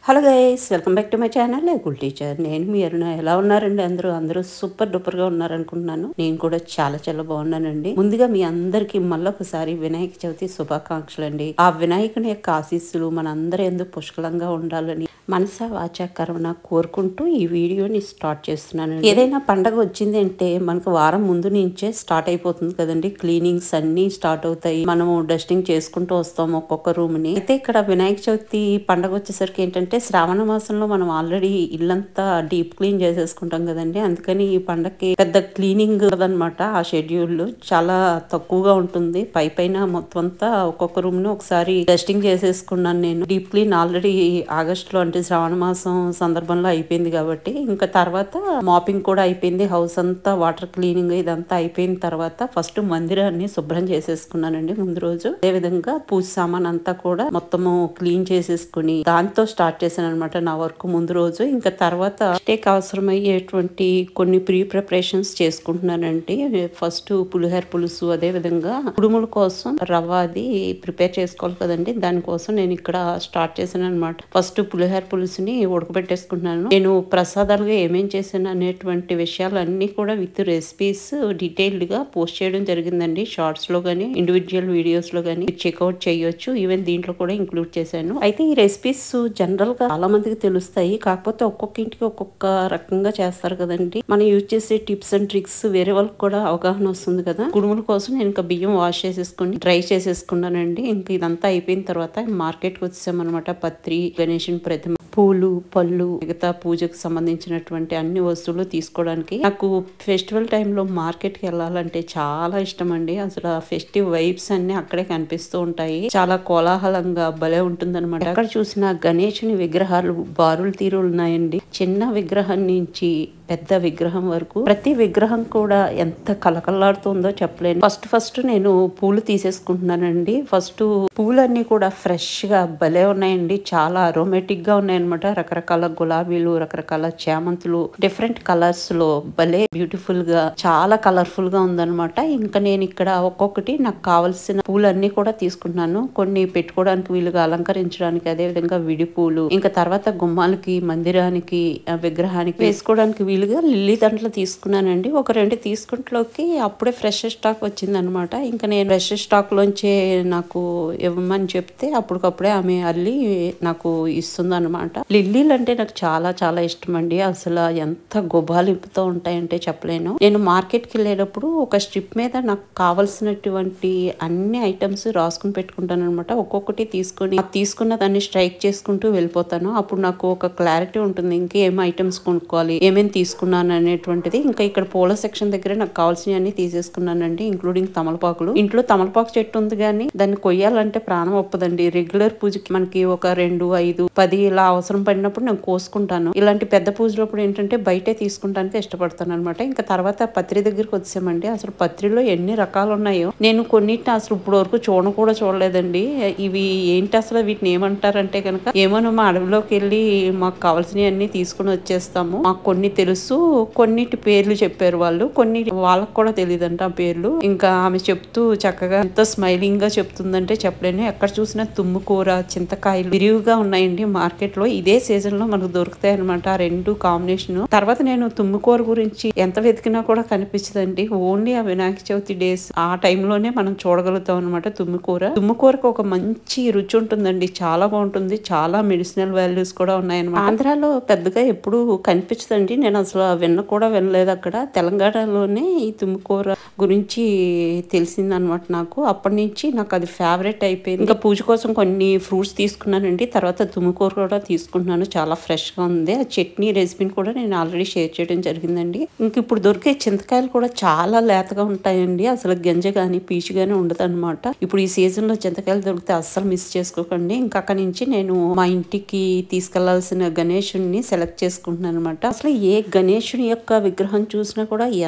Hello guys, welcome back to my channel లేకుల్ teacher. నేను మీ అరుణ. ఎలా ఉన్నారండి? అందరూ సూపర్ డూపర్ గా ఉన్నారనుకుంటున్నాను. నేను కూడా చాలా బాగున్నానండి. ముందుగా మీ అందరికి మళ్ళొకసారి వినాయక చవితి శుభాకాంక్షలు అండి. ఆ వినాయకుని యొక్క ఆశీస్సులు మనందరి ఎందుకు పుష్కలంగా ఉండాలని మనసా వాచా కర్మన కోరుకుంటూ ఈ వీడియోని స్టార్ట్ చేస్తున్నాను. ఏదైనా పండగ వచ్చింది అంటే మనకు వారం ముందు నుంచే స్టార్ట్ అయిపోతుంది కదండి. క్లీనింగ్స్ అన్ని స్టార్ట్ అవుతాయి. మనము డస్టింగ్ చేసుకుంటూ వస్తాము ఒక్కొక్క రూమ్ ని. అయితే ఇక్కడ వినాయక చవితి పండగ వచ్చేసరికి ఏంటంటే శ్రావణ మాసంలో మనం ఆల్రెడీ ఇల్లంతా డీప్ క్లీన్ చేసేసుకుంటాం కదండి. అందుకని ఈ పండగకి పెద్ద క్లీనింగ్ అనమాట. ఆ షెడ్యూల్ చాలా తక్కువగా ఉంటుంది. పైన మొత్తం అంతా ఒక్కొక్క రూమ్ ని ఒకసారి డస్టింగ్ చేసేసుకున్నాను నేను. డీప్ క్లీన్ ఆల్రెడీ ఆగస్ట్ లో అంటే శ్రావణ మాసం సందర్భంలో అయిపోయింది కాబట్టి ఇంకా తర్వాత మాపింగ్ కూడా అయిపోయింది. హౌస్ అంతా వాటర్ క్లీనింగ్ ఇదంతా అయిపోయిన తర్వాత ఫస్ట్ మందిరాన్ని శుభ్రం చేసేసుకున్నానండి ముందు రోజు. అదే విధంగా పూజ సామాన్ అంతా కూడా మొత్తము క్లీన్ చేసేసుకుని దాంతో స్టార్ట్ చేశాను అనమాట నా వర్క్ ముందు రోజు. ఇంకా తర్వాత స్టేక్ అవసరమయ్యేటువంటి కొన్ని ప్రీ ప్రిపరేషన్స్ చేసుకుంటున్నానండి. ఫస్ట్ పులిహోర పులుసు, అదే విధంగా కుడుముల కోసం రవ్వ అది ప్రిపేర్ చేసుకోవాలి కదండి. దానికోసం నేను ఇక్కడ స్టార్ట్ చేశాను అనమాట. ఫస్ట్ పులిహోర పులుసుని ఉడకబెట్టేసుకుంటున్నాను. నేను ప్రసాదాలుగా ఏమేం చేశాను అనేటువంటి విషయాలన్నీ కూడా విత్ రెసిపీస్ డీటెయిల్డ్ గా పోస్ట్ చేయడం జరిగిందండి. షార్ట్స్ లో గానీ ఇండివిజువల్ వీడియోస్ లో గానీ చెక్అవుట్ చేయొచ్చు. ఈవెన్ దీంట్లో కూడా ఇంక్లూడ్ చేశాను. అయితే ఈ రెసిపీస్ జనరల్ గా చాలా మందికి తెలుస్తాయి, కాకపోతే ఒక్కొక్క ఇంటికి ఒక్కొక్క రకంగా చేస్తారు కదండి. మనం యూజ్ చేసే టిప్స్ అండ్ ట్రిక్స్ వేరే వాళ్ళకి కూడా అవగాహన వస్తుంది కదా. కుడుముల కోసం నేను ఇంకా బియ్యం వాష్ చేసేసుకుని డ్రై చేసేసుకున్నానండి. ఇంకా ఇదంతా అయిపోయిన తర్వాత మార్కెట్ కి వచ్చామన్నమాట. పత్రి, గణేశుని ప్రతిమ, పూలు, పళ్ళు, మిగతా పూజకు సంబంధించినటువంటి అన్ని వస్తువులు తీసుకోవడానికి. నాకు ఫెస్టివల్ టైంలో మార్కెట్ కి వెళ్ళాలంటే చాలా ఇష్టం అండి. అసలు ఫెస్టివ్ వైబ్స్ అన్ని అక్కడే కనిపిస్తూ ఉంటాయి. చాలా కోలాహలంగా భలే ఉంటుందన్నమాట. అక్కడ చూసిన గణేశుని విగ్రహాలు బారులు తీరు ఉన్నాయండి. చిన్న విగ్రహం నుంచి పెద్ద విగ్రహం వరకు ప్రతి విగ్రహం కూడా ఎంత కలకల్లాడుతుందో చెప్పలేను. ఫస్ట్ నేను పూలు తీసేసుకుంటున్నానండి. ఫస్ట్ పూలన్నీ కూడా ఫ్రెష్ గా భలే ఉన్నాయండి. చాలా అరోమేటిక్ గా ఉన్నాయన్నమాట. రకరకాల గులాబీలు, రకరకాల చామంతులు, డిఫరెంట్ కలర్స్ లో భలే బ్యూటిఫుల్ గా చాలా కలర్ఫుల్ గా ఉందన్నమాట. ఇంకా నేను ఇక్కడ ఒక్కొక్కటి నాకు కావాల్సిన పూలన్నీ కూడా తీసుకుంటున్నాను. కొన్ని పెట్టుకోవడానికి వీలుగా అలంకరించడానికి, అదే విధంగా విడి పూలు, ఇంకా తర్వాత గుమ్మాలకి, మందిరానికి, విగ్రహానికి వేసుకోవడానికి వీలుగా లిల్లీ దండలు తీసుకున్నానండి. ఒక 2 తీసుకుంట్లోకి అప్పుడే ఫ్రెష్ స్టాక్ వచ్చింది అనమాట. ఇంకా నేను ఫ్రెష్ స్టాక్ లోంచే నాకు ఇవ్వమని చెప్తే అప్పటికప్పుడే ఆమె అల్లి నాకు ఇస్తుంది అనమాట. లిల్లీలు అంటే నాకు చాలా ఇష్టం అండి. అసలు ఎంత గుబాలింపుతో ఉంటాయంటే చెప్పలేను. నేను మార్కెట్ కి వెళ్ళేటప్పుడు ఒక స్ట్రిప్ మీద నాకు కావలసినటువంటి అన్ని ఐటమ్స్ రాసుకుని పెట్టుకుంటాను అనమాట. ఒక్కొక్కటి తీసుకున్న దాన్ని స్ట్రైక్ చేసుకుంటూ వెళ్ళిపోతాను. అప్పుడు నాకు ఒక క్లారిటీ ఉంటుంది. ఇంకేం ఐటమ్స్ కొనుక్కోవాలి, ఏమేమి తీసుకున్నాను అనేటువంటిది. ఇంకా ఇక్కడ పూల సెక్షన్ దగ్గర నాకు కావాల్సినవన్నీ తీసేసుకున్నానండి, ఇంక్లూడింగ్ తమలపాకులు. ఇంట్లో తమలపాకు చెట్టు ఉంది కానీ దాన్ని కొయ్యాలంటే ప్రాణం ఒప్పదండి. రెగ్యులర్ పూజకి మనకి ఒక 2, 5, 10 ఇలా అవసరం పడినప్పుడు నేను కోసుకుంటాను. ఇలాంటి పెద్ద పూజలప్పుడు ఏంటంటే బయటే తీసుకుంటానికి ఇష్టపడతాను అనమాట. ఇంకా తర్వాత పత్రి దగ్గరికి వచ్చామండి. అసలు పత్రిలో ఎన్ని రకాలు ఉన్నాయో నేను కొన్నిటిని అసలు ఇప్పుడు వరకు చూడలేదండి. ఇవి ఏంటి అసలు, వీటిని ఏమంటారంటే కనుక ఏమో మా అడవిలోకి వెళ్ళి మాకు కావాల్సినవి అన్ని తీసుకుని వచ్చేస్తాము. మాకు కొన్ని తెలుసు, కొన్నిటి పేర్లు చెప్పారు వాళ్ళు, కొన్ని వాళ్ళకు కూడా తెలియదంట ఆ పేర్లు. ఇంకా ఆమె చెప్తూ చక్కగా ఎంత స్మైలింగ్ గా చెప్తుందంటే చెప్పలేను. ఎక్కడ చూసినా తుమ్ముకూర, చింతకాయలు విరివిగా ఉన్నాయండి మార్కెట్ లో. ఇదే సీజన్ లో మనకు దొరుకుతాయి అనమాట ఆ 2 కాంబినేషన్. తర్వాత నేను తుమ్ముకూర గురించి ఎంత వెతికినా కూడా కనిపించదండి. ఓన్లీ ఆ వినాయక చవితి డేస్ ఆ టైంలోనే మనం చూడగలుగుతాం అనమాట తుమ్ముకూరకు ఒక మంచి రుచి ఉంటుందండి. చాలా బాగుంటుంది. చాలా మెడిసినల్ వాల్యూస్ కూడా ఉన్నాయన్నమాట. ఆంధ్రాలో పెద్దగా ఎప్పుడు కనిపించదండి. నేను అసలు వినలేదు అక్కడ. తెలంగాణలోనే ఈ తుమ్ముకూర గురించి తెలిసిందనమాట నాకు. అప్పటి నుంచి నాకు అది ఫేవరెట్ అయిపోయింది. ఇంకా పూజ కోసం కొన్ని ఫ్రూట్స్ తీసుకున్నానండి. తర్వాత తుమ్ముకూర కూడా తీసుకుంటున్నాను. చాలా ఫ్రెష్ గా ఉంది. ఆ చట్నీ రెసిపీని కూడా నేను ఆల్రెడీ షేర్ చేయడం జరిగిందండి. ఇంక ఇప్పుడు దొరికే చింతకాయలు కూడా చాలా లేతగా ఉంటాయండి. అసలు గింజ గాని పీచు గాని ఉండదు అనమాట. ఇప్పుడు ఈ సీజన్ లో చింతకాయలు దొరికితే అస్సలు మిస్ చేసుకోకండి. ఇంకా అక్కడి నుంచి నేను మా ఇంటికి తీసుకెళ్లాల్సిన గణేశుడిని సెలెక్ట్ చేసుకుంటున్నాను అనమాట. అసలు ఏ గణేశుని యొక్క విగ్రహం చూసినా కూడా ఎంత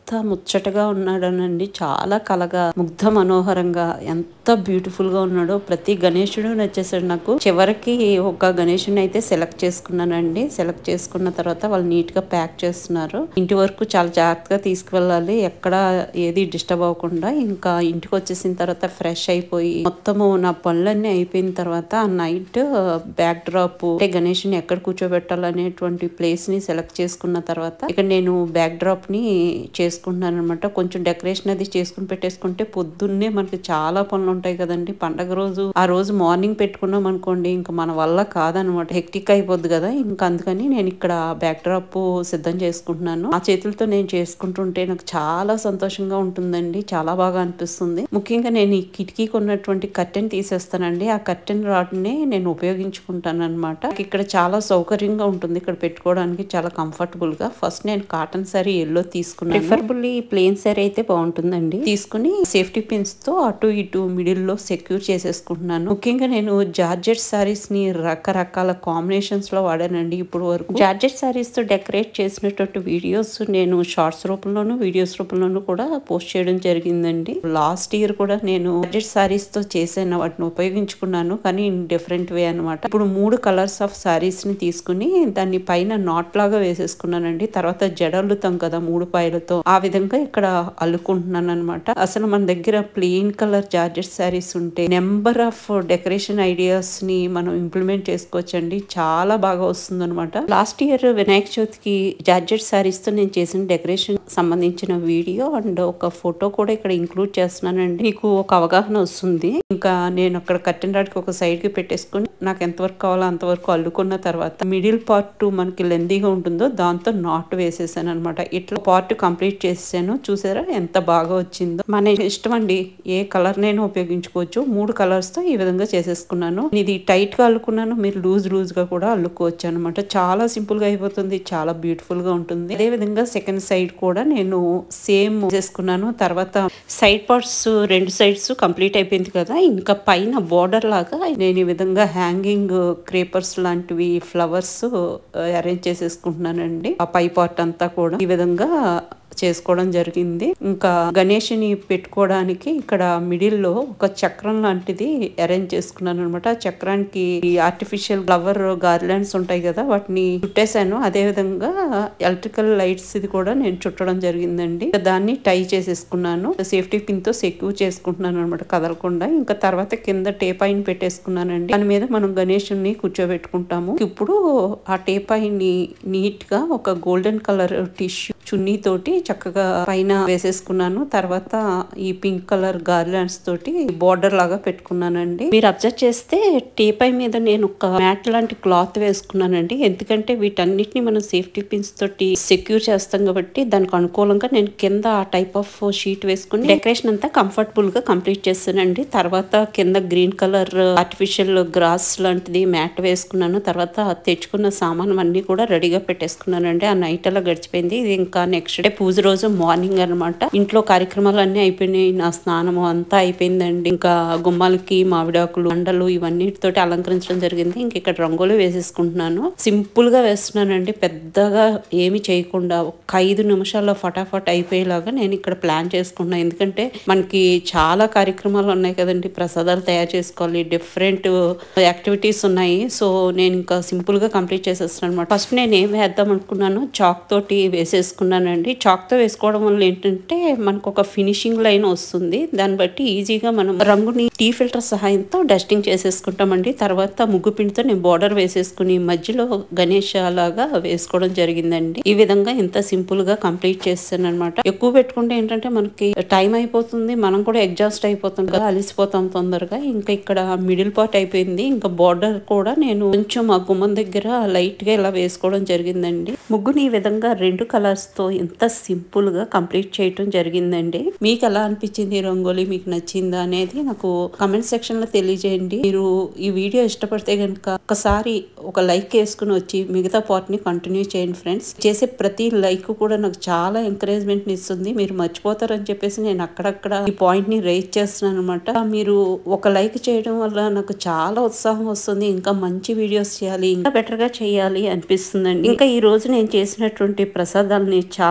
ముచ్చటగా ఉన్నాడనండి. చాలా కలగా ముగ్ధ మనోహరంగా ఎంత బ్యూటిఫుల్ గా ఉన్నాడో. ప్రతి గణేశుడు నచ్చేసాడు నాకు. చివరికి ఒక గణేశుని అయితే సెలెక్ట్ చేసుకున్నానండి. సెలెక్ట్ చేసుకున్న తర్వాత వాళ్ళు నీట్ గా ప్యాక్ చేస్తున్నారు. ఇంటి వరకు చాలా జాగ్రత్తగా తీసుకువెళ్ళాలి, ఎక్కడ ఏది డిస్టర్బ్ అవ్వకుండా. ఇంకా ఇంటికి వచ్చేసిన తర్వాత ఫ్రెష్ అయిపోయి మొత్తము నా పనులన్నీ అయిపోయిన తర్వాత ఆ నైట్ బ్యాక్ డ్రాప్ అంటే గణేశుని ఎక్కడ కూర్చోబెట్టాలనేటువంటి ప్లేస్ ని సెలెక్ట్ చేసుకున్న తర్వాత ఇక్కడ నేను బ్యాక్ డ్రాప్ ని చేసుకుంటున్నాను అనమాట. కొంచెం డెకరేషన్ అది చేసుకుని పెట్టేసుకుంటే పొద్దున్నే మనకి చాలా పనులు ఉంటాయి కదండి. పండగ రోజు ఆ రోజు మార్నింగ్ పెట్టుకున్నాం అనుకోండి, ఇంకా మన వల్ల కాదనమాట, హెక్టిక్ అయిపోద్ది కదా. ఇంకా అందుకని నేను ఇక్కడ బ్యాక్ డ్రాప్ సిద్ధం చేసుకుంటున్నాను. ఆ చేతులతో నేను చేసుకుంటుంటే నాకు చాలా సంతోషంగా ఉంటుందండి, చాలా బాగా అనిపిస్తుంది. ముఖ్యంగా నేను ఈ కిటికీకి ఉన్నటువంటి కర్టెన్ తీసేస్తానండి. ఆ కర్టెన్ రాడ్ ని నేను ఉపయోగించుకుంటాను అనమాట. ఇక్కడ చాలా సౌకర్యంగా ఉంటుంది, ఇక్కడ పెట్టుకోవడానికి చాలా కంఫర్టబుల్ గా. ఫస్ట్ నేను కాటన్ సారీ ఎల్లో తీసుకున్నాను. ప్రిఫరబుల్లీ ప్లేన్ సారీ అయితే బాగుంటుందండి. తీసుకుని సేఫ్టీ పిన్స్ తో అటు ఇటు మిడిల్ లో సెక్యూర్ చేసేసుకుంటున్నాను. ముఖ్యంగా నేను జార్జెట్ సారీస్ ని రకరకాల కాంబినేషన్స్ లో వాడానండి ఇప్పుడు వరకు. జార్జెట్ సారీస్ తో డెకరేట్ చేసినటువంటి వీడియోస్ నేను షార్ట్స్ రూపంలోను వీడియోస్ రూపంలోను కూడా పోస్ట్ చేయడం జరిగిందండి. లాస్ట్ ఇయర్ కూడా నేను జార్జెట్ సారీస్ తో చేసాను, వాటిని ఉపయోగించుకున్నాను, కానీ ఇన్ డిఫరెంట్ వే అనమాట. ఇప్పుడు 3 కలర్స్ ఆఫ్ సారీస్ ని తీసుకుని దాన్ని పైన నాట్ లాగా వేసేసుకున్నానండి. తర్వాత జడల్లుతాం కదా 3 పాయలతో, ఆ విధంగా ఇక్కడ అల్లుకుంటున్నాను అనమాట. అసలు మన దగ్గర ప్లెయిన్ కలర్ జార్జెట్ సారీస్ ఉంటే నెంబర్ ఆఫ్ డెకరేషన్ ఐడియాస్ ని మనం ఇంప్లిమెంట్ చేసుకోవచ్చండి, చాలా బాగా వస్తుంది అనమాట. లాస్ట్ ఇయర్ వినాయక చవితికి జార్జెట్ సారీస్ తో నేను చేసిన డెకరేషన్ సంబంధించిన వీడియో అండ్ ఒక ఫోటో కూడా ఇక్కడ ఇంక్లూడ్ చేస్తున్నానండి. మీకు ఒక అవగాహన వస్తుంది. ఇంకా నేను అక్కడ కర్టెన్ రాడ్ కి ఒక సైడ్ కి పెట్టేసుకుని నాకు ఎంతవరకు కావాలో అంతవరకు అల్లుకున్న తర్వాత మిడిల్ పార్ట్ మనకి లెందీగా ఉంటుందో దాంతో నాట్ వేసేసాను అనమాట. ఇట్లా పార్ట్ కంప్లీట్ చేసాను. చూసారా ఎంత బాగా వచ్చిందో. మన ఇష్టం అండి, ఏ కలర్ నైనా ఉపయోగించుకోవచ్చు. 3 కలర్స్ తో ఈ విధంగా చేసేసుకున్నాను. ఇది టైట్ గా అల్లుకున్నాను, మీరు లూజ్ గా కూడా అల్లుకోవచ్చు అనమాట. చాలా సింపుల్ గా అయిపోతుంది, చాలా బ్యూటిఫుల్ గా ఉంటుంది. అదే విధంగా సెకండ్ సైడ్ కూడా నేను సేమ్ చేసుకున్నాను. తర్వాత సైడ్ పార్ట్స్ 2 సైడ్స్ కంప్లీట్ అయిపోయింది కదా. ఇంకా పైన బోర్డర్ లాగా నేను ఈ విధంగా హ్యాంగింగ్ క్రేపర్స్ లాంటివి ఫ్లవర్స్ అరేంజ్ చేసేసుకుంటున్నానండి. ఆ పై పార్ట్ అంతా కూడా ఈ విధంగా చేసుకోవడం జరిగింది. ఇంకా గణేషుని పెట్టుకోవడానికి ఇక్కడ మిడిల్ లో ఒక చక్రం లాంటిది అరేంజ్ చేసుకున్నాను అనమాట. ఆ చక్రానికి ఆర్టిఫిషియల్ ఫ్లవర్ గార్లాండ్స్ ఉంటాయి కదా, వాటిని చుట్టేసాను. అదే విధంగా ఎలక్ట్రికల్ లైట్స్ ఇది కూడా నేను చుట్టడం జరిగిందండి. దాన్ని టై చేసేసుకున్నాను, సేఫ్టీ పిన్ తో సెక్యూర్ చేసుకుంటున్నాను అనమాట, కదలకుండా. ఇంకా తర్వాత కింద టేపాయిని పెట్టేసుకున్నానండి. దాని మీద మనం గణేషుని కూర్చోబెట్టుకుంటాము. ఇప్పుడు ఆ టేపాయిని నీట్ గా ఒక గోల్డెన్ కలర్ టిష్యూ చున్నీ తోటి చక్కగా పైన వేసేసుకున్నాను. తర్వాత ఈ పింక్ కలర్ గార్లాండ్స్ తోటి బోర్డర్ లాగా పెట్టుకున్నానండి. మీరు అబ్జర్వ్ చేస్తే టేపై మీద నేను ఒక మ్యాట్ లాంటి క్లాత్ వేసుకున్నానండి. ఎందుకంటే వీటన్నిటిని మనం సేఫ్టీ పిన్స్ తోటి సెక్యూర్ చేస్తాం కాబట్టి దానికి అనుకూలంగా నేను కింద ఆ టైప్ ఆఫ్ షీట్ వేసుకుని డెకరేషన్ అంతా కంఫర్టబుల్ గా కంప్లీట్ చేస్తానండి. తర్వాత కింద గ్రీన్ కలర్ ఆర్టిఫిషియల్ గ్రాస్ లాంటిది మ్యాట్ వేసుకున్నాను. తర్వాత తెచ్చుకున్న సామాన్ అన్ని కూడా రెడీగా పెట్టేసుకున్నానండి. ఆ నైట్ అలా గడిచిపోయింది. ఇది ఇంకా నెక్స్ట్ డే పూజ రోజు మార్నింగ్ అనమాట. ఇంట్లో కార్యక్రమాలు అన్ని అయిపోయినాయి, నా స్నానము అంతా అయిపోయిందండి. ఇంకా గుమ్మాలకి మామిడాకులు అండలు ఇవన్నిటితోటి అలంకరించడం జరిగింది. ఇంక ఇక్కడ రంగోలి వేసేసుకుంటున్నాను. సింపుల్ గా వేస్తున్నానండి, పెద్దగా ఏమి చేయకుండా ఒక 5 నిమిషాల్లో ఫటాఫట్ అయిపోయేలాగా నేను ఇక్కడ ప్లాన్ చేసుకుంటున్నాను. ఎందుకంటే మనకి చాలా కార్యక్రమాలు ఉన్నాయి కదండి, ప్రసాదాలు తయారు చేసుకోవాలి, డిఫరెంట్ యాక్టివిటీస్ ఉన్నాయి. సో నేను ఇంకా సింపుల్ గా కంప్లీట్ చేసేస్తున్నాను అనమాట. ఫస్ట్ నేను ఏం వేద్దాం అనుకున్నాను, చాక్ తోటి వేసేసుకున్నానండి. చాక్ తో వేసుకోవడం వల్ల ఏంటంటే మనకు ఒక ఫినిషింగ్ లైన్ వస్తుంది. దాన్ని బట్టి ఈజీగా మనం రంగుని టీ ఫిల్టర్ సహాయంతో డస్టింగ్ చేసేసుకుంటామండి. తర్వాత ముగ్గు పిండితో నేను బోర్డర్ వేసేసుకుని మధ్యలో గణేష్ లాగా వేసుకోవడం జరిగిందండి. ఈ విధంగా ఇంత సింపుల్ గా కంప్లీట్ చేస్తాను అనమాట. ఎక్కువ పెట్టుకుంటే ఏంటంటే మనకి టైం అయిపోతుంది, మనం కూడా ఎగ్జాస్ట్ అయిపోతాం కదా, అలిసిపోతాం తొందరగా. ఇంకా ఇక్కడ మిడిల్ పార్ట్ అయిపోయింది. ఇంకా బోర్డర్ కూడా నేను కొంచెం ఆ గుమ్మం దగ్గర లైట్ గా ఇలా వేసుకోవడం జరిగిందండి. ముగ్గుని ఈ విధంగా 2 కలర్స్ తో ఎంత సింపుల్ గా కంప్లీట్ చేయటం జరిగిందండి. మీకు ఎలా అనిపించింది రంగోలీ, మీకు నచ్చిందా అనేది నాకు కమెంట్ సెక్షన్ లో తెలియజేయండి. మీరు ఈ వీడియో ఇష్టపడితే గనుక ఒకసారి ఒక లైక్ వేసుకుని వచ్చి మిగతా పార్ట్ ని కంటిన్యూ చేయండి ఫ్రెండ్స్. చేసే ప్రతి లైక్ కూడా నాకు చాలా ఎంకరేజ్మెంట్ ఇస్తుంది. మీరు మర్చిపోతారని చెప్పేసి నేను అక్కడక్కడ ఈ పాయింట్ ని రైజ్ చేస్తున్నాను అనమాట. మీరు ఒక లైక్ చేయడం వల్ల నాకు చాలా ఉత్సాహం వస్తుంది, ఇంకా మంచి వీడియోస్ చేయాలి, ఇంకా బెటర్ గా చేయాలి అనిపిస్తుందండి. ఇంకా ఈ రోజు నేను చేసినటువంటి ప్రసాదాలని చాలా వివరంగా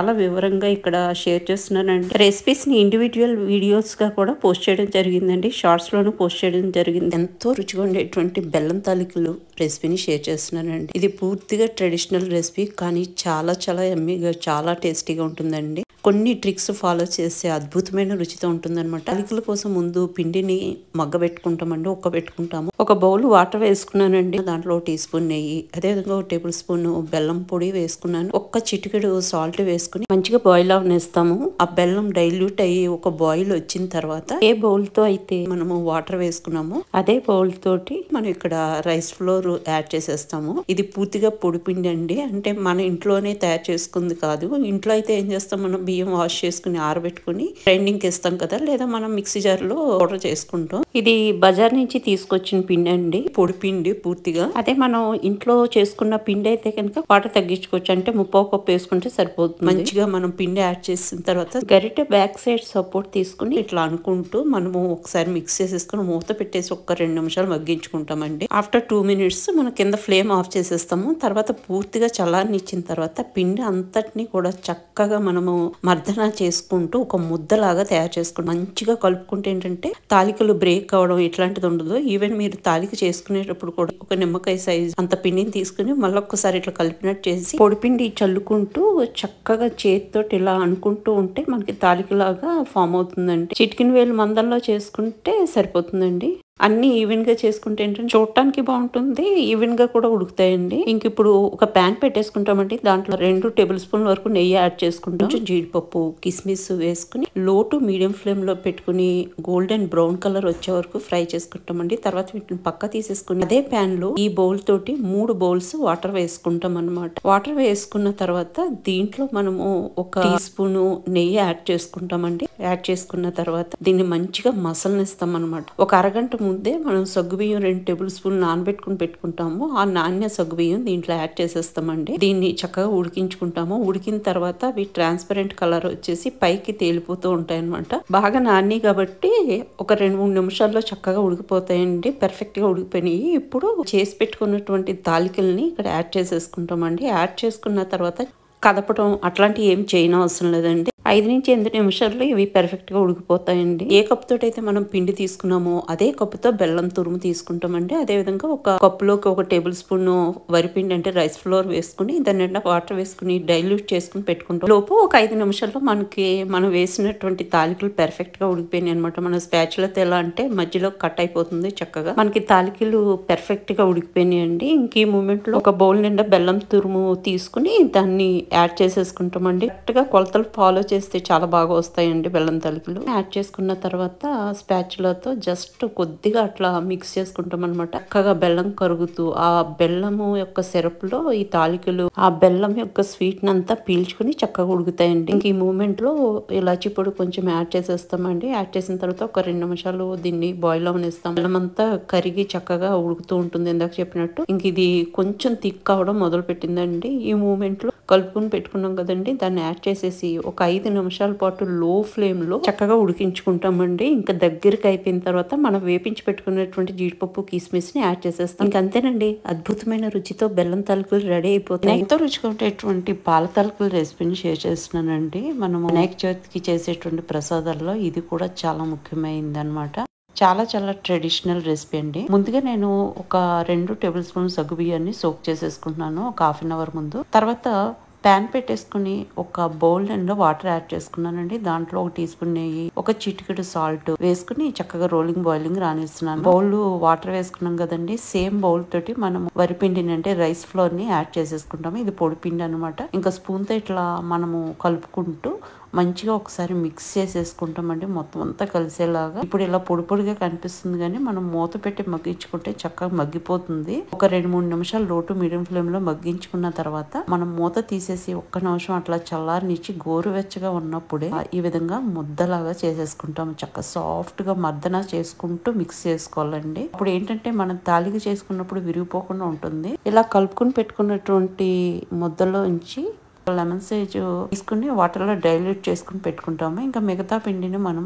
వివరంగా ఇక్కడ షేర్ చేస్తున్నానండి. రెసిపీస్ ని ఇండివిజువల్ వీడియోస్ గా కూడా పోస్ట్ చేయడం జరిగిందండి. షార్ట్స్ లోను పోస్ట్ చేయడం జరిగింది. ఎంతో రుచిగా ఉండేటువంటి బెల్లం తాలికలు రెసిపీని షేర్ చేస్తున్నానండి. ఇది పూర్తిగా ట్రెడిషనల్ రెసిపీ, కానీ చాలా చాలా యమ్మీగా, చాలా టేస్టీగా ఉంటుందండి. కొన్ని ట్రిక్స్ ఫాలో చేస్తే అద్భుతమైన రుచితో ఉంటుందన్నమాట. తాలికల కోసం ముందు పిండిని మగ్గబెట్టుకుంటామండి. పెట్టుకుంటాము. ఒక బౌల్ వాటర్ వేసుకున్నానండి. దాంట్లో టీ స్పూన్ నెయ్యి, అదేవిధంగా ఒక టేబుల్ స్పూన్ బెల్లం పొడి వేసుకున్నాను. ఒక్క చిటికెడు సాల్ట్ వేసుకుని మంచిగా బాయిల్ అవనేస్తాము. ఆ బెల్లం డైల్యూట్ అయ్యి ఒక బాయిల్ వచ్చిన తర్వాత ఏ బౌల్ తో అయితే మనము వాటర్ వేసుకున్నామో అదే బౌల్ తోటి మనం ఇక్కడ రైస్ ఫ్లోర్ యాడ్ చేసేస్తాము. ఇది పూర్తిగా పొడి పిండి అండి. అంటే మన ఇంట్లోనే తయారు చేసుకుంది కాదు. ఇంట్లో అయితే ఏం చేస్తాం, మనం బియ్యం వాష్ చేసుకుని ఆరబెట్టుకుని గ్రైండింగ్ వేస్తాం కదా, లేదా మనం మిక్సీ జార్ లో పౌడర్ చేసుకుంటాం. ఇది బజార్ నుంచి తీసుకొచ్చిన పిండి అండి, పొడి పిండి పూర్తిగా. అదే మనం ఇంట్లో చేసుకున్న పిండి అయితే కనుక వాటర్ తగ్గించుకోవచ్చు. అంటే 3/4 కప్పు వేసుకుంటే సరిపోతుంది. మంచిగా మనం పిండి యాడ్ చేసిన తర్వాత గరిటె బ్యాక్ సైడ్ సపోర్ట్ తీసుకుని ఇట్లా అనుకుంటూ మనము ఒకసారి మిక్స్ చేసేసుకుని మూత పెట్టేసి ఒక 2 నిమిషాలు మగ్గించుకుంటామండి. ఆఫ్టర్ 2 మినిట్స్ మనం కింద ఫ్లేమ్ ఆఫ్ చేసేస్తాము. తర్వాత పూర్తిగా చల్లారనిచ్చిన తర్వాత పిండి అంతటిని కూడా చక్కగా మనము మర్దన చేసుకుంటూ ఒక ముద్దలాగా తయారు చేసుకుంటాం. మంచిగా కలుపుకుంటే ఏంటంటే తాలికలు బ్రేక్ అవడం ఇట్లాంటిది ఉండదు. ఈవెన్ మీరు తాలిక చేసుకునేటప్పుడు కూడా ఒక నిమ్మకాయ సైజ్ అంత పిండిని తీసుకుని మళ్ళీ ఒక్కసారి ఇట్లా కలిపినట్టు చేసి పొడిపిండి చల్లుకుంటూ చక్కగా చేతితో ఇలా అనుకుంటూ ఉంటే మనకి తాలికలాగా ఫామ్ అవుతుందండి. చిటికిన వేలు మందంలో చేసుకుంటే సరిపోతుందండి. అన్ని ఈవెన్ గా చేసుకుంటే ఏంటంటే చూడటానికి బాగుంటుంది, ఈవెన్ గా కూడా ఉడుకుతాయండి. ఇంక ఇప్పుడు ఒక ప్యాన్ పెట్టేసుకుంటామండి. దాంట్లో 2 టేబుల్ స్పూన్ల వరకు నెయ్యి యాడ్ చేసుకుంటాం. కొంచెం జీడిపప్పు, కిస్మిస్ వేసుకుని లో టు మీడియం ఫ్లేమ్ లో పెట్టుకుని గోల్డెన్ బ్రౌన్ కలర్ వచ్చే వరకు ఫ్రై చేసుకుంటామండి. తర్వాత వీటిని పక్క తీసేసుకుని అదే ప్యాన్ లో ఈ బౌల్ తోటి 3 బౌల్స్ వాటర్ వేసుకుంటాం అనమాట. వాటర్ వేసుకున్న తర్వాత దీంట్లో మనము ఒక టీ స్పూన్ నెయ్యి యాడ్ చేసుకుంటామండి. యాడ్ చేసుకున్న తర్వాత దీన్ని మంచిగా మసలనిస్తాం అనమాట. ఒక అరగంట ముందే మనం సగ్గుబియ్యం 2 టేబుల్ స్పూన్లు నానబెట్టుకుని పెట్టుకుంటాము. ఆ నాణ్య సగ్గుబియ్యం దీంట్లో యాడ్ చేసేస్తామండి. దీన్ని చక్కగా ఉడికించుకుంటాము. ఉడికిన తర్వాత అవి ట్రాన్స్పరెంట్ కలర్ వచ్చేసి పైకి తేలిపోతూ ఉంటాయి అనమాట. బాగా నాని కాబట్టి ఒక 2-3 నిమిషాల్లో చక్కగా ఉడికిపోతాయండి. పర్ఫెక్ట్ గా ఉడికిపోయినాయి. ఇప్పుడు చేసి పెట్టుకున్నటువంటి తాలికల్ని ఇక్కడ యాడ్ చేసేసుకుంటామండి. యాడ్ చేసుకున్న తర్వాత కదపడం అట్లాంటివి ఏం చేయనవసరం లేదండి. 5-8 నిమిషాల్లో ఇవి పర్ఫెక్ట్ గా ఉడికిపోతాయండి. ఏ కప్పు తోటి అయితే మనం పిండి తీసుకున్నామో అదే కప్పుతో బెల్లం తురుము తీసుకుంటామండి. అదే విధంగా ఒక కప్పులోకి ఒక టేబుల్ స్పూన్ వరిపిండి అంటే రైస్ ఫ్లోర్ వేసుకుని దాని నిండా వాటర్ వేసుకుని డైల్యూట్ చేసుకుని పెట్టుకుంటాం. లోపు ఒక 5 నిమిషాల్లో మనకి మనం వేసినటువంటి తాలికలు పర్ఫెక్ట్ గా ఉడికిపోయినాయి అనమాట. మన స్పాచులతో ఎలా అంటే మధ్యలో కట్ అయిపోతుంది చక్కగా. మనకి తాలికలు పర్ఫెక్ట్ గా ఉడికిపోయినాయండి. ఇంక ఈ మూమెంట్ లో ఒక బౌల్ నిండా బెల్లం తురుము తీసుకుని దాన్ని యాడ్ చేసేసుకుంటామండి. కరెక్ట్ గా కొలతలు ఫాలో చేస్తే చాలా బాగా వస్తాయండి బెల్లం తాలికలు. యాడ్ చేసుకున్న తర్వాత స్పాచులతో జస్ట్ కొద్దిగా అట్లా మిక్స్ చేసుకుంటాం అనమాట. చక్కగా బెల్లం కరుగుతూ ఆ బెల్లము యొక్క సిరప్ లో ఈ తాలికలు ఆ బెల్లం యొక్క స్వీట్ అంతా పీల్చుకుని చక్కగా ఉడుకుతాయండి. ఇంక ఈ మూమెంట్ లో ఇలాచి పొడి కొంచెం యాడ్ చేసేస్తామండి. యాడ్ చేసిన తర్వాత ఒక 2 నిమిషాలు దీన్ని బాయిల్ అవనిస్తాం. బెల్లం అంతా కరిగి చక్కగా ఉడుకుతూ ఉంటుంది ఇందాక చెప్పినట్టు. ఇంక ఇది కొంచెం థిక్ అవడం మొదలు పెట్టిందండి. ఈ మూమెంట్ లో కలుపుకుని పెట్టుకున్నాం కదండి, దాన్ని యాడ్ చేసేసి ఒక 5 నిమిషాల పాటు లో ఫ్లేమ్ లో చక్కగా ఉడికించుకుంటామండి. ఇంకా దగ్గరికి అయిపోయిన తర్వాత మనం వేపించి పెట్టుకున్నటువంటి జీడిపప్పు కిస్మిస్ ని యాడ్ చేసేస్తాం. ఇంకా అంతేనండి, అద్భుతమైన రుచితో బెల్లం తాలికలు రెడీ అయిపోతాయి. ఎంతో రుచిగా ఉండేటువంటి పాల తాలికల రెసిపీని షేర్ చేస్తున్నానండి. మనం వినాయక చవితికి చేసేటువంటి ప్రసాదాల్లో ఇది కూడా చాలా ముఖ్యమైనది అనమాట. చాలా చాలా ట్రెడిషనల్ రెసిపీ అండి. ముందుగా నేను ఒక 2 టేబుల్ స్పూన్ సగ్గు బియ్యాన్ని సోక్ చేసేసుకుంటున్నాను ఒక 1/2 అవర్ ముందు. తర్వాత ప్యాన్ పెట్టేసుకుని ఒక బౌల్ నిండా వాటర్ యాడ్ చేసుకున్నానండి. దాంట్లో ఒక టీ స్పూన్ నెయ్యి, ఒక చిటికెడు సాల్ట్ వేసుకుని చక్కగా రోలింగ్ బాయిలింగ్ రానిస్తున్నాను. బౌల్ వాటర్ వేసుకున్నాం కదండి, సేమ్ బౌల్ తోటి మనం వరిపిండిని అంటే రైస్ ఫ్లోర్ ని యాడ్ చేసేసుకుంటాము. ఇది పొడి పిండి అనమాట. ఇంకా స్పూన్ తో ఇట్లా మనము కలుపుకుంటూ మంచిగా ఒకసారి మిక్స్ చేసేసుకుంటామండి మొత్తం అంతా కలిసేలాగా. ఇప్పుడు ఇలా పొడి పొడిగా కనిపిస్తుంది కానీ మనం మూత పెట్టి మగ్గించుకుంటే చక్కగా మగ్గిపోతుంది. ఒక 2-3 నిమిషాలు లో టు మీడియం ఫ్లేమ్ లో మగ్గించుకున్న తర్వాత మనం మూత తీసేసి ఒక్క నిమిషం అట్లా చల్లారనిచ్చి గోరువెచ్చగా ఉన్నప్పుడే ఈ విధంగా ముద్దలాగా చేసేసుకుంటాం. చక్కగా సాఫ్ట్ గా మర్దన చేసుకుంటూ మిక్స్ చేసుకోవాలండి. అప్పుడు ఏంటంటే మనం తాలిక చేసుకున్నప్పుడు విరిగిపోకుండా ఉంటుంది. ఇలా కలుపుకుని పెట్టుకున్నటువంటి ముద్దలో ఉంచి లెమన్ సైజ్ తీసుకుని వాటర్ లో డైల్యూట్ చేసుకుని పెట్టుకుంటాము. ఇంకా మిగతా పిండిని మనం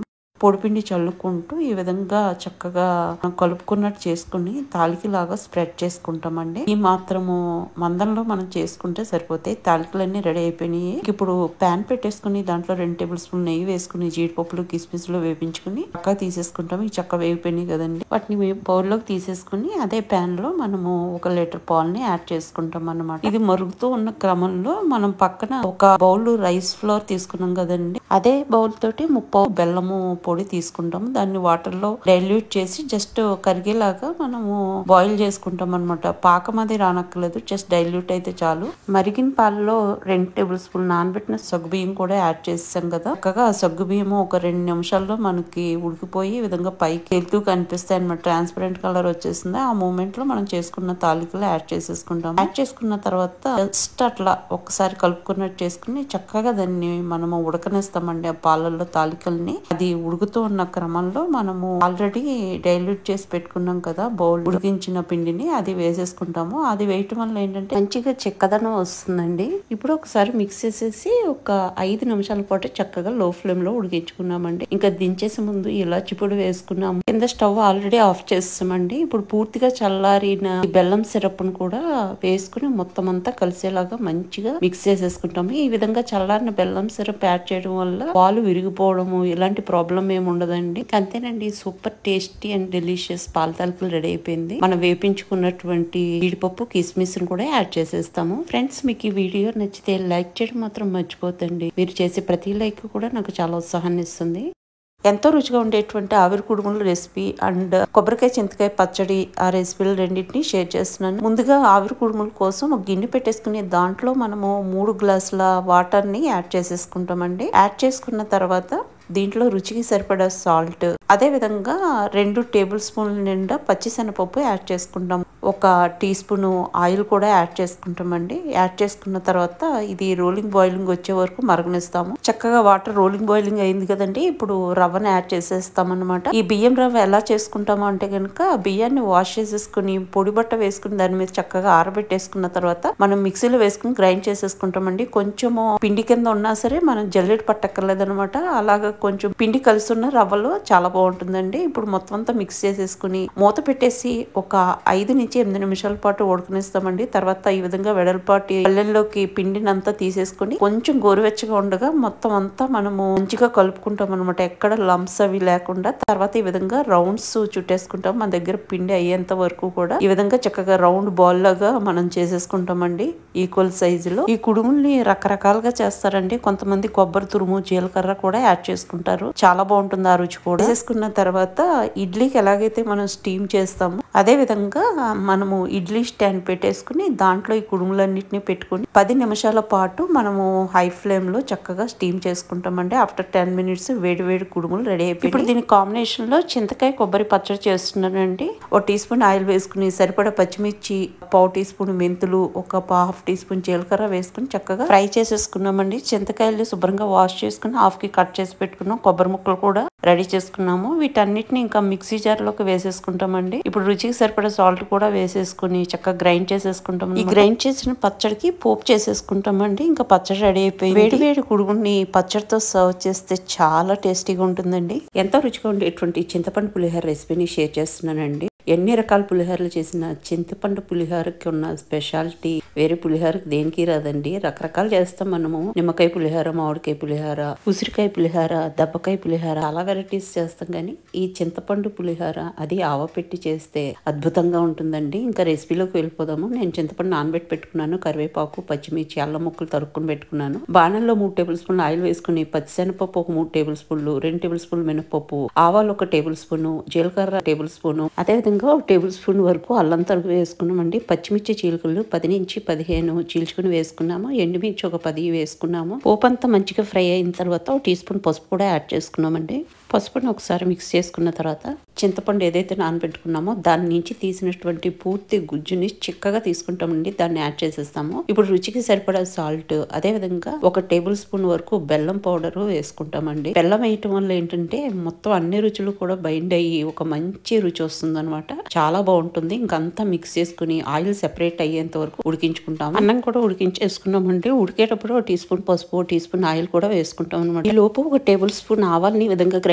పొడిపిండి చల్లుకుంటూ ఈ విధంగా చక్కగా కలుపుకున్నట్టు చేసుకుని తాలికి లాగా స్ప్రెడ్ చేసుకుంటామండి. ఈ మాత్రము మందంలో మనం చేసుకుంటే సరిపోతాయి. తాలికలన్నీ రెడీ అయిపోయినాయి. ఇప్పుడు ప్యాన్ పెట్టేసుకుని దాంట్లో 2 టేబుల్ స్పూన్ నెయ్యి వేసుకుని జీడిపప్పులు కిస్మిస్లు వేపించుకుని చక్కగా తీసేసుకుంటాం. ఈ చక్క వేగిపోయినాయి కదండి, వాటిని బౌల్లోకి తీసేసుకుని అదే ప్యాన్ లో మనము 1 లీటర్ పాలని యాడ్ చేసుకుంటాం అన్నమాట. ఇది మరుగుతూ ఉన్న క్రమంలో మనం పక్కన ఒక బౌల్ రైస్ ఫ్లోర్ తీసుకున్నాం కదండి, అదే బౌల్ తోటి 30 బెల్లము పొడి తీసుకుంటాము. దాన్ని వాటర్ లో డైల్యూట్ చేసి జస్ట్ కరిగేలాగా మనము బాయిల్ చేసుకుంటాం అనమాట. పాకం అది రానక్కర్లేదు, జస్ట్ డైల్యూట్ అయితే చాలు. మరిగిన పాలలో 2 టేబుల్ స్పూన్ నానబెట్టిన సగ్గుబియ్యం కూడా యాడ్ చేసాం కదా. చక్కగా సగ్గుబియ్యము ఒక 2 నిమిషాల్లో మనకి ఉడికిపోయి ఈ విధంగా పైకి వెళ్తూ కనిపిస్తాయి అనమాట. ట్రాన్స్పరెంట్ కలర్ వచ్చేసింది. ఆ మూమెంట్ లో మనం చేసుకున్న తాలికలు యాడ్ చేసేసుకుంటాం. యాడ్ చేసుకున్న తర్వాత జస్ట్ అట్లా ఒకసారి కలుపుకున్నట్టు చేసుకుని చక్కగా దాన్ని మనము ఉడకనేస్తామండి ఆ పాలల్లో తాలికల్ని. అది ఉడుకుతూ ఉన్న క్రమంలో మనము ఆల్రెడీ డైల్యూట్ చేసి పెట్టుకున్నాం కదా బౌల్ ఉడికించిన పిండిని, అది వేసేసుకుంటాము. అది వేయటం వల్ల ఏంటంటే మంచిగా చిక్కదనం వస్తుందండి. ఇప్పుడు ఒకసారి మిక్స్ చేసేసి ఒక 5 నిమిషాల పాటు చక్కగా లో ఫ్లేమ్ లో ఉడికించుకున్నామండి. ఇంకా దించేసే ముందు ఇలాచి పొడి వేసుకున్నాము. కింద స్టవ్ ఆల్రెడీ ఆఫ్ చేస్తామండి. ఇప్పుడు పూర్తిగా చల్లారిన బెల్లం సిరప్ ను కూడా వేసుకుని మొత్తం అంతా కలిసేలాగా మంచిగా మిక్స్ చేసేసుకుంటాము. ఈ విధంగా చల్లారిన బెల్లం సిరప్ యాడ్ చేయడం వల్ల పాలు విరిగిపోవడము ఇలాంటి ప్రాబ్లం ఏమి ఉండదండి. అంతేనండి, సూపర్ టేస్టీ అండ్ డెలిషియస్ పాల తాలికలు రెడీ అయిపోయింది. మనం వేపించుకున్నటువంటి జీడిపప్పు కిస్మిస్ ను కూడా యాడ్ చేసేస్తాము. ఫ్రెండ్స్, మీకు ఈ వీడియో నచ్చితే లైక్ చేయడం మాత్రం మర్చిపోతండి. మీరు చేసే ప్రతి లైక్ కూడా నాకు చాలా ఉత్సాహాన్ని ఇస్తుంది. ఎంతో రుచిగా ఉండేటువంటి ఆవిరి కుడుముల రెసిపీ అండ్ కొబ్బరికాయ చింతకాయ పచ్చడి ఆ రెసిపీలు రెండింటిని షేర్ చేస్తున్నాను. ముందుగా ఆవిరి కుడుముల కోసం ఒక గిన్నె పెట్టేసుకుని దాంట్లో మనము 3 గ్లాసుల వాటర్ ని యాడ్ చేసేసుకుంటామండి. యాడ్ చేసుకున్న తర్వాత దీంట్లో రుచికి సరిపడా సాల్ట్, అదే విధంగా 2 టేబుల్ స్పూన్ల నిండా పచ్చిశనగపప్పు యాడ్ చేసుకుంటాం. 1 టీ స్పూన్ ఆయిల్ కూడా యాడ్ చేసుకుంటామండి. యాడ్ చేసుకున్న తర్వాత ఇది రోలింగ్ బాయిలింగ్ వచ్చే వరకు మరగనిస్తాము. చక్కగా వాటర్ రోలింగ్ బాయిలింగ్ అయింది కదండి, ఇప్పుడు రవ్వను యాడ్ చేసేస్తాం అనమాట. ఈ బియ్యం రవ్వ ఎలా చేసుకుంటాము అంటే కనుక బియ్యాన్ని వాష్ చేసేసుకుని పొడి బట్ట వేసుకుని దాని మీద చక్కగా ఆరబెట్టేసుకున్న తర్వాత మనం మిక్సీలో వేసుకుని గ్రైండ్ చేసేసుకుంటామండి. కొంచెము పిండి కింద ఉన్నా సరే మనం జల్లెడ పట్టక్కర్లేదు అనమాట. అలాగా కొంచెం పిండి కలిసి ఉన్న రవ్వలో చాలా బాగుంటుందండి. ఇప్పుడు మొత్తం అంతా మిక్స్ చేసేసుకుని మూత పెట్టేసి ఒక 5 నుంచి 8 నిమిషాల పాటు ఉడకనిస్తామండి. తర్వాత ఈ విధంగా వెడల్పాటి పళ్ళెంలోకి పిండిని అంతా తీసేసుకుని కొంచెం గోరువెచ్చగా ఉండగా మొత్తం అంతా మనము మంచిగా కలుపుకుంటాం అనమాట, ఎక్కడ లంప్స్ అవి లేకుండా. తర్వాత ఈ విధంగా రౌండ్స్ చుట్టేసుకుంటాం. మన దగ్గర పిండి అయ్యేంత వరకు కూడా ఈ విధంగా చక్కగా రౌండ్ బాల్ లాగా మనం చేసేసుకుంటామండి ఈక్వల్ సైజులో. ఈ కుడుముల్ని రకరకాలుగా చేస్తారండి. కొంతమంది కొబ్బరి తురుము జీలకర్ర కూడా యాడ్ చేసుకుంటారు. చాలా బాగుంటుంది ఆ రుచి కూడా. చేసుకున్న తర్వాత ఇడ్లీకి ఎలాగైతే మనం స్టీమ్ చేస్తామో అదే విధంగా మనము ఇడ్లీ స్టాండ్ పెట్టేసుకుని దాంట్లో ఈ కుడుములన్నిటిని పెట్టుకుని 10 నిమిషాల పాటు మనము హై ఫ్లేమ్ లో చక్కగా స్టీమ్ చేసుకుంటామండి. ఆఫ్టర్ 10 మినిట్స్ వేడి వేడి కుడుములు రెడీ అయిపోయి. ఇప్పుడు దీని కాంబినేషన్ లో చింతకాయ కొబ్బరి పచ్చడి చేస్తున్నానండి. 1 టీ స్పూన్ ఆయిల్ వేసుకుని సరిపడా పచ్చిమిర్చి, 1/4 టీ స్పూన్ మెంతులు, 1/2 టీ స్పూన్ జీలకర్ర వేసుకుని చక్కగా ఫ్రై చేసేసుకున్నామండి. చింతకాయలు శుభ్రంగా వాష్ చేసుకుని హాఫ్ కి కట్ చేసి పెట్టుకున్నాం. కొబ్బరి ముక్కలు కూడా రెడీ చేసుకున్నాము. వీటన్నిటిని ఇంకా మిక్సీ జార్ లోకి వేసేసుకుంటామండి. ఇప్పుడు రుచికి సరిపడా సాల్ట్ కూడా వేసేసుకుని చక్కగా గ్రైండ్ చేసేసుకుంటాం. ఈ గ్రైండ్ చేసిన పచ్చడికి పోపు చేసేసుకుంటామండి. ఇంకా పచ్చడి రెడీ అయిపోయి వేడి వేడి కుడుముని పచ్చడితో సర్వ్ చేస్తే చాలా టేస్టీగా ఉంటుందండి. ఎంతో రుచిగా ఉండేటువంటి చింతపండు పులిహోర రెసిపీని షేర్ చేస్తున్నానండి. ఎన్ని రకాల పులిహోరలు చేసిన చింతపండు పులిహోరకి ఉన్న స్పెషాలిటీ వేరే పులిహోరకి దేనికి రాదండి. రకరకాలు చేస్తాం మనము. నిమ్మకాయ పులిహోర, మామిడికాయ పులిహోర, ఉసిరికాయ పులిహోర, దబ్బకాయ పులిహోర, చాలా వెరైటీస్ చేస్తాం. కానీ ఈ చింతపండు పులిహోర అది ఆవపెట్టి చేస్తే అద్భుతంగా ఉంటుందండి. ఇంకా రెసిపీలోకి వెళ్ళిపోదాము. నేను చింతపండు నానబెట్టి పెట్టుకున్నాను. కరివేపాకు, పచ్చిమిర్చి, అల్లం ముక్కలు తరుక్కుని పెట్టుకున్నాను. బాణంలో 3 టేబుల్ స్పూన్లు ఆయిల్ వేసుకుని పచ్చిశనగపప్పు ఒక 3 టేబుల్ స్పూన్లు, 2 టేబుల్ స్పూన్లు మినపప్పు, ఆవాలు 1 టేబుల్ స్పూను, జీలకర్ర టేబుల్ స్పూను, అదేవిధంగా 1 టేబుల్ స్పూన్ వరకు అల్లం తరుగు వేసుకున్నామండి. పచ్చిమిర్చి చీలికలు 10 నుంచి 15 చీల్చుకుని వేసుకున్నాము. ఎండుమిర్చి ఒక 10 వేసుకున్నాము. పోపు అంతా మంచిగా ఫ్రై అయిన తర్వాత 1 టీ స్పూన్ పసుపు కూడా యాడ్ చేసుకున్నామండి. పసుపుని ఒకసారి మిక్స్ చేసుకున్న తర్వాత చింతపండు ఏదైతే నానబెట్టుకున్నామో దాని నుంచి తీసినటువంటి పూర్తి గుజ్జుని చిక్కగా తీసుకుంటామండి. దాన్ని యాడ్ చేసేస్తాము. ఇప్పుడు రుచికి సరిపడా సాల్ట్, అదే విధంగా 1 టేబుల్ స్పూన్ వరకు బెల్లం పౌడర్ వేసుకుంటామండి. బెల్లం వేయటం వల్ల ఏంటంటే మొత్తం అన్ని రుచులు కూడా బైండ్ అయ్యి ఒక మంచి రుచి వస్తుంది అనమాట. చాలా బాగుంటుంది. ఇంకంతా మిక్స్ చేసుకుని ఆయిల్ సెపరేట్ అయ్యేంత వరకు ఉడికించుకుంటాము. అన్నం కూడా ఉడికించేసుకున్నామండి. ఉడికేటప్పుడు 1 టీ స్పూన్ పసుపు, 1 టీ స్పూన్ ఆయిల్ కూడా వేసుకుంటాం అనమాట. ఈ లోపు 1 టేబుల్ స్పూన్ ఆవాల్ని ఈ విధంగా గ్రైండ్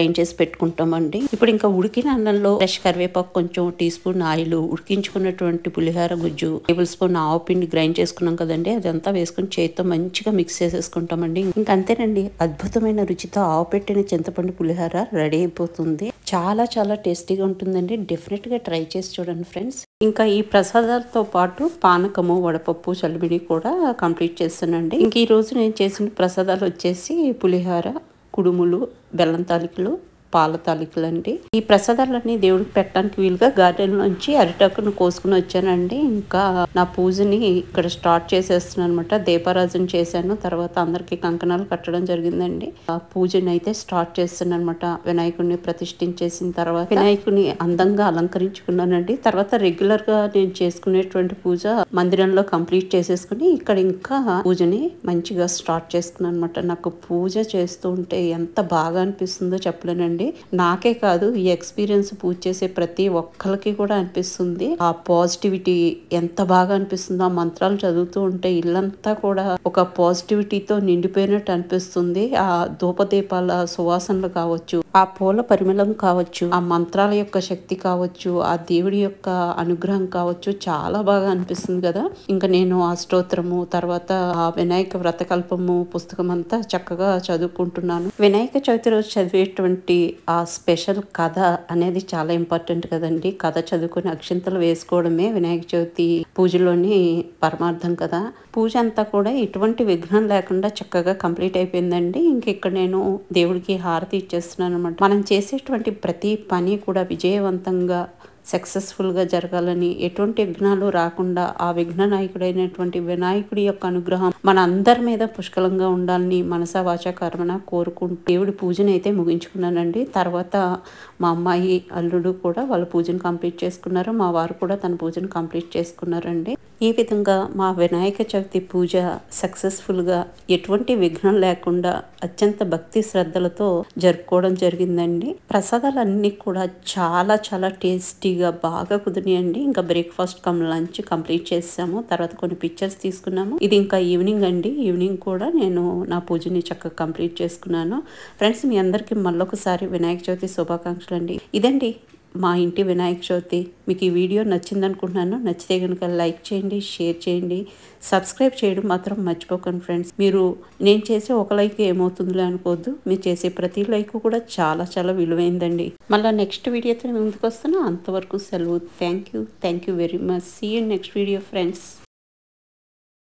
గ్రైండ్ చేసి పెట్టుకుంటామండి. ఇప్పుడు ఇంకా ఉడికిన అన్నంలో ఫ్రెష్ కరివేపాకు, కొంచెం టీ స్పూన్ ఆయిల్, ఉడికించుకున్నటువంటి పులిహార గుజ్జు, టేబుల్ స్పూన్ ఆవు పిండి గ్రైండ్ చేసుకున్నాం కదండి, అదంతా వేసుకుని చేతితో మంచిగా మిక్స్ చేసేసుకుంటామండి. ఇంకా అంతేనండి, అద్భుతమైన రుచితో ఆవు పెట్టిన చింతపండు పులిహార రెడీ అయిపోతుంది. చాలా చాలా టేస్టీగా ఉంటుందండి. డెఫినెట్ గా ట్రై చేసి చూడండి ఫ్రెండ్స్. ఇంకా ఈ ప్రసాదాలతో పాటు పానకము, వడపప్పు, చలిమిడి కూడా కంప్లీట్ చేస్తానండి. ఇంక ఈ రోజు నేను చేసిన ప్రసాదాలు వచ్చేసి పులిహార, కుడుములు, బెల్లం తాలికలు, పాల తాలికలు అండి. ఈ ప్రసాదాలన్నీ దేవుడికి పెట్టడానికి వీలుగా గార్డెన్ నుంచి అరిటాకును కోసుకుని వచ్చానండి. ఇంకా నా పూజని ఇక్కడ స్టార్ట్ చేసేస్తున్నాను అనమాట. దీపారాజన చేశాను, తర్వాత అందరికి కంకణాలు కట్టడం జరిగిందండి. ఆ పూజని అయితే స్టార్ట్ చేస్తాను అనమాట. వినాయకుడిని ప్రతిష్ఠించేసిన తర్వాత వినాయకుడిని అందంగా అలంకరించుకున్నానండి. తర్వాత రెగ్యులర్ గా నేను చేసుకునేటువంటి పూజ మందిరంలో కంప్లీట్ చేసేసుకుని ఇక్కడ ఇంకా పూజని మంచిగా స్టార్ట్ చేసుకున్నాను అనమాట. నాకు పూజ చేస్తూ ఉంటే ఎంత బాగా అనిపిస్తుందో చెప్పలేనండి. నాకే కాదు, ఈ ఎక్స్పీరియన్స్ పూజ చేసే ప్రతి ఒక్కరికి కూడా అనిపిస్తుంది. ఆ పాజిటివిటీ ఎంత బాగా అనిపిస్తుందో. ఆ మంత్రాలు చదువుతూ ఉంటే ఇల్లంతా కూడా ఒక పాజిటివిటీతో నిండిపోయినట్టు అనిపిస్తుంది. ఆ ధూపదీపాల సువాసనలు కావచ్చు, ఆ పూల పరిమళం కావచ్చు, ఆ మంత్రాల యొక్క శక్తి కావచ్చు, ఆ దేవుడి యొక్క అనుగ్రహం కావచ్చు, చాలా బాగా అనిపిస్తుంది కదా. ఇంకా నేను ఆ స్తోత్రము, తర్వాత ఆ వినాయక వ్రతకల్పము పుస్తకం అంతా చక్కగా చదువుకుంటున్నాను. వినాయక చవితి రోజు చదివేటువంటి ఆ స్పెషల్ కథ అనేది చాలా ఇంపార్టెంట్ కదండి. కథ చదువుకుని అక్షింతలు వేసుకోవడమే వినాయక చవితి పూజలోని పరమార్థం కదా. పూజ అంతా కూడా ఎటువంటి విఘ్నం లేకుండా చక్కగా కంప్లీట్ అయిపోయిందండి. ఇంక ఇక్కడ నేను దేవుడికి హారతి ఇచ్చేస్తున్నాను అనమాట. మనం చేసేటువంటి ప్రతి పని కూడా విజయవంతంగా సక్సెస్ఫుల్గా జరగాలని, ఎటువంటి విఘ్నాలు రాకుండా ఆ విఘ్న నాయకుడైనటువంటి వినాయకుడి యొక్క అనుగ్రహం మన అందరి మీద పుష్కలంగా ఉండాలని మనసా వాచా కర్మన కోరుకుంటూ దేవుడి పూజను అయితే ముగించుకున్నానండి. తర్వాత మా అమ్మాయి, అల్లుడు కూడా వాళ్ళ పూజను కంప్లీట్ చేసుకున్నారు. మా వారు కూడా తన పూజను కంప్లీట్ చేసుకున్నారండి. ఈ విధంగా మా వినాయక చవితి పూజ సక్సెస్ఫుల్గా ఎటువంటి విఘ్నం లేకుండా అత్యంత భక్తి శ్రద్ధలతో జరుపుకోవడం జరిగిందండి. ప్రసాదాలన్నీ కూడా చాలా చాలా టేస్టీగా బాగా కుదిరినాయండి. ఇంకా బ్రేక్ఫాస్ట్ కమ్ లంచ్ కంప్లీట్ చేసాము. తర్వాత కొన్ని పిక్చర్స్ తీసుకున్నాము. ఇది ఇంకా ఈవినింగ్ అండి. ఈవినింగ్ కూడా నేను నా పూజని చక్కగా కంప్లీట్ చేసుకున్నాను. ఫ్రెండ్స్, మీ అందరికీ మళ్ళొకసారి వినాయక చవితి శుభాకాంక్షలు అండి. ఇదండి మా ఇంటి వినాయక చవితి. మీకు ఈ వీడియో నచ్చింది అనుకుంటున్నాను. నచ్చితే కనుక లైక్ చేయండి, షేర్ చేయండి, సబ్స్క్రైబ్ చేయడం మాత్రం మర్చిపోకండి ఫ్రెండ్స్. మీరు నేను చేసే ఒక లైక్ ఏమవుతుందిలే అనుకోవద్దు. మీరు చేసే ప్రతి లైక్ కూడా చాలా చాలా విలువైందండి. మళ్ళీ నెక్స్ట్ వీడియోతో ముందుకు వస్తాను. అంతవరకు సెలవు. Thank you very much. See you next video friends.